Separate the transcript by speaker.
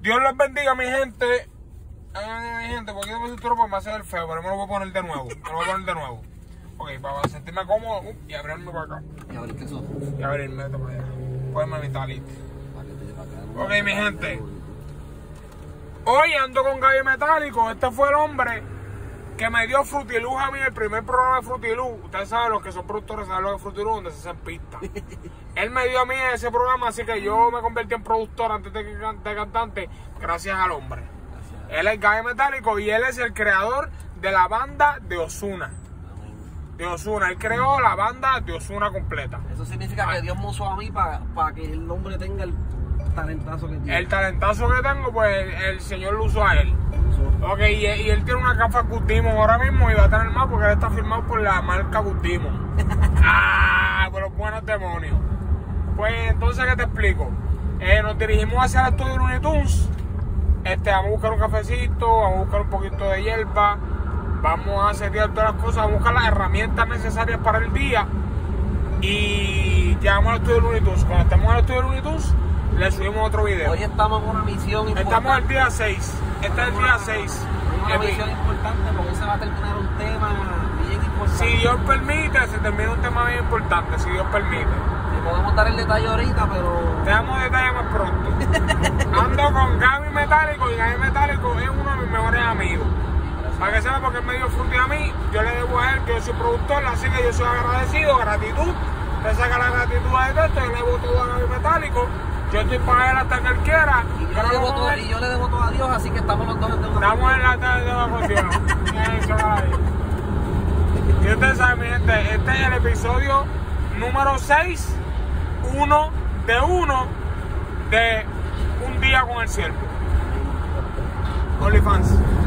Speaker 1: Dios los bendiga, mi gente. Ay, mi gente, porque yo me cinturón pues me hace el feo, pero me lo voy a poner de nuevo. Ok, para sentirme cómodo y abrirme para acá.
Speaker 2: ¿Y abrir qué eso?
Speaker 1: Y abrirme esto para allá. Ponerme mi talito. Ok, mi gente. Hoy ando con Gaby Metálico. Este fue el hombre que me dio Frutiluz a mí, el primer programa de Frutiluz. Ustedes saben, los que son productores saben lo de Frutiluz, donde se hacen pistas. Él me dio a mí ese programa, así que yo me convertí en productor antes de cantante, gracias al hombre. Gracias. Él es Gaby Metálico y él es el creador de la banda de Ozuna. De Ozuna, él creó la banda de Ozuna completa.
Speaker 2: Eso significa que Dios me usó a mí para que el hombre tenga el talentazo que tiene.
Speaker 1: El talentazo que tengo, pues el Señor lo usó a él. Ok, y él tiene una gafa Good Demon ahora mismo y va a tener más porque él está firmado por la marca Good Demon. Por los buenos demonios. Pues entonces, ¿qué te explico? Nos dirigimos hacia el estudio de Looney Tunes. Vamos a buscar un cafecito, vamos a buscar un poquito de hierba, vamos a setear todas las cosas, vamos a buscar las herramientas necesarias para el día y llegamos al estudio de Looney Tunes. Cuando estemos en el estudio de Looney Tunes, le subimos otro video.
Speaker 2: Hoy estamos en una misión importante.
Speaker 1: Estamos el día 6. Este es el día 6.
Speaker 2: Una misión importante porque se va a terminar un tema bien importante.
Speaker 1: Si Dios permite, se termina un tema bien importante, si Dios permite.
Speaker 2: Le podemos dar el detalle ahorita, pero...
Speaker 1: Te damos detalles más pronto. Ando con Gaby Metálico y Gaby Metálico es uno de mis mejores amigos. Para que sepa, porque él me dio fruti a mí, yo le debo a él que yo soy productor, así que yo soy agradecido, gratitud. Te saca la gratitud de esto, yo le debo todo a Gaby Metálico. Yo estoy para él hasta que él quiera.
Speaker 2: Y yo le debo todo a Dios, así que estamos los dos en deuda.
Speaker 1: Estamos en la deuda con Dios. Y ustedes saben, mi gente, este es el episodio número 6, uno de Un Día con el Siervo. OnlyFans.